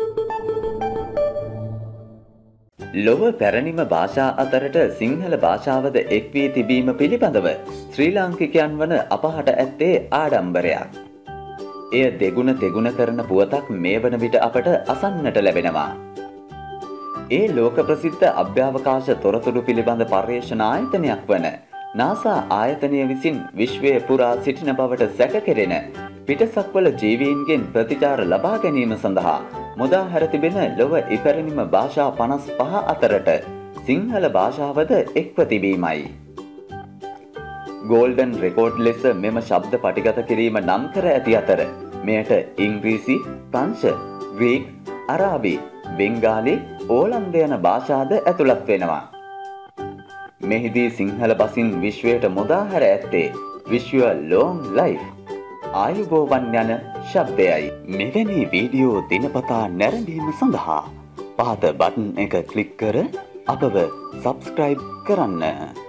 ලොව පැරණිම භාෂා අතරට සිංහල භාෂාවද එක් වී තිබීම පිළිබඳව ශ්‍රී ලාංකිකයන් වන අපහට ඇත්තේ ආඩම්බරයක්. එය දෙගුණ තෙගුණ කරන පුවතක් මේ වන විට අපට අසන්නට ලැබෙනවා. ඒ ලෝක ප්‍රසිද්ධ අභ්‍යවකාශ තොරතුරු පිළිබඳ පර්යේෂණ ආයතනයක් වන නාසා ආයතනය විසින් විශ්වයේ පුරා සිටින බවට සැක කෙරෙන පිටසක්වල ජීවීන්ගෙන් ප්‍රතිචාර ලබා ගැනීම සඳහා මුදා හැර තිබෙන ලොව ඉපැරණිම භාෂා 55 අතරට සිංහල භාෂාවද එක්ව තිබීමයි. ගෝල්ඩන් රෙකෝඩ් ලෙස මෙම ශබ්ද පටිගත කිරීම නම් කර ඇති අතර මෙයට ඉංග්‍රීසි, ප්‍රංශ, ග්‍රීක, අරාබි, බෙන්ගාලි, ඕලන්ද යන භාෂාද ඇතුළත් වෙනවා. මෙහිදී සිංහල බසින් විශ්වයට මුදා හැර ඇත්තේ විශ්ව ලොං ලයිෆ් ආයුබෝවන් යන ශබ්දයයි. මෙවැනි වීඩියෝ දිනපතා නැරඹීම සඳහා පහත බටන් එක ක්ලික් කර අපව සබ්ස්ක්‍රයිබ් කරන්න.